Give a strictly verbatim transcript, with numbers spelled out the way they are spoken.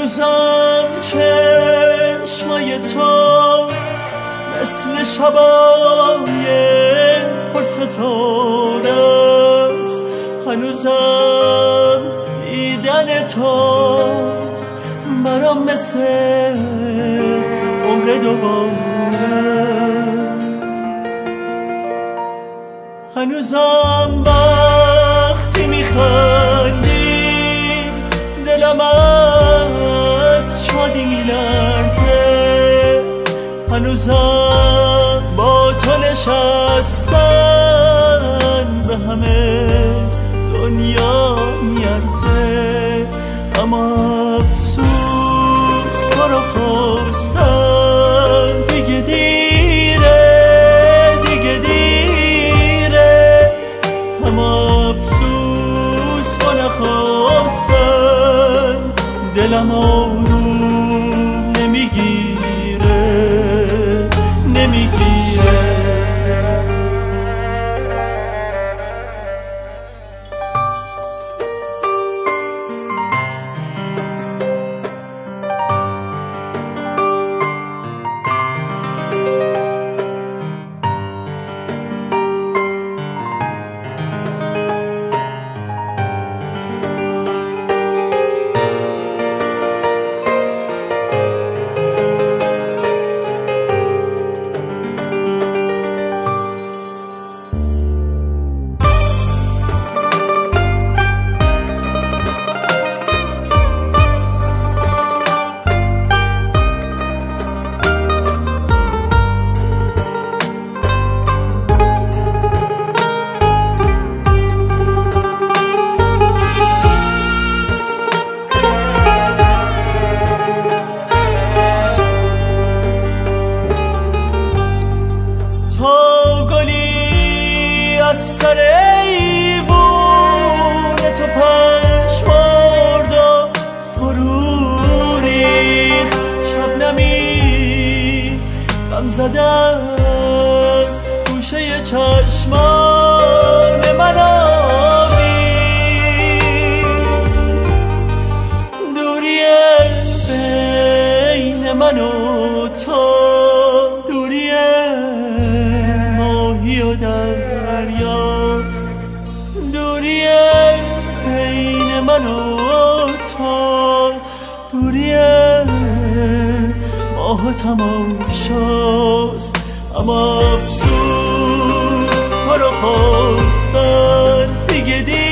هنوزم چشمای تو مثل شبای پرستاره است، هنوزم دیدن تو برام مثل عمر دوباره. هنوزم وقتی میخندی دلم از شادی میلرزه، هنوزم با تو نشستن به همه دنیا میارزه. اما افسوس تو رو خواستن دیگه دیره، دیگه دیره. اما افسوس تو نخواستن دلم آروم نمیگیره، نمیگیره. از سر ایوون تو پشمارد و فرو ریخ، شبنمی غم زده از گوشه چشمان من آبی. دوریه بین من و تو، دوریه ماهی و دریاست، دوریه بین من و تو، دوریه ماه و تماشاست. اما افسوس تو رو خواستن دیگه دیگه